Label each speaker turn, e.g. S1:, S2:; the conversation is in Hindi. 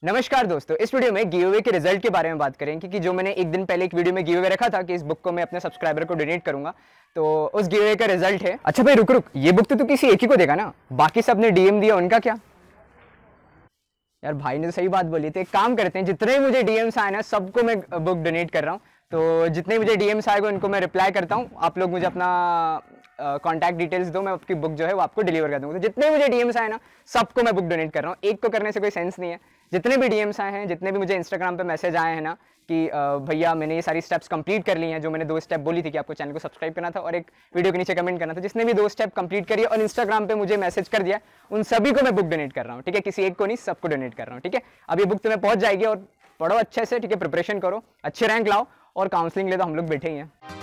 S1: नमस्कार दोस्तों, इस वीडियो में गिव अवे के रिजल्ट के बारे में बात करेंगे कि जो मैंने एक दिन पहले एक वीडियो में गिव अवे रखा था कि इस बुक को मैं अपने सब्सक्राइबर को डोनेट करूंगा। तो उस गिव अवे का रिजल्ट है। अच्छा भाई रुक रुक, ये बुक तो तू किसी एक ही को देगा ना, बाकी सब ने डीएम दिया उनका क्या? यार भाई ने तो सही बात बोली। तो एक काम करते हैं, जितने मुझे डीएम्स आए ना सबको मैं बुक डोनेट कर रहा हूँ। तो जितने मुझे डीएम्स आएगा उनको मैं रिप्लाई करता हूँ। आप लोग मुझे अपना कॉन्टैक्ट डिटेल्स दो, मैं आपकी बुक जो है वो आपको डिलीवर कर दूँगा। तो जितने मुझे डीएम्स आए ना सबको मैं बुक डोनेट कर रहा हूँ। एक को करने से कोई सेंस नहीं है। जितने भी डीएम्स आए हैं, जितने भी मुझे इंस्टाग्राम पे मैसेज आए हैं ना कि भैया मैंने ये सारी स्टेप्स कंप्लीट कर ली हैं, जो मैंने 2 स्टेप बोली थी कि आपको चैनल को सब्सक्राइब करना था और एक वीडियो के नीचे कमेंट करना था, जिसने भी 2 स्टेप कंप्लीट करिए और इंस्टाग्राम पे मुझे मैसेज कर दिया, उन सभी को मैं बुक डोनेट कर रहा हूँ। ठीक है, किसी एक को नहीं, सबको डोनेट कर रहा हूँ। ठीक है, अब ये बुक तुम्हें पहुंच जाएगी और पढ़ो अच्छे से। ठीक है, प्रिपरेशन करो, अच्छे रैंक लाओ और काउंसलिंग ले, तो हम लोग बैठे ही हैं।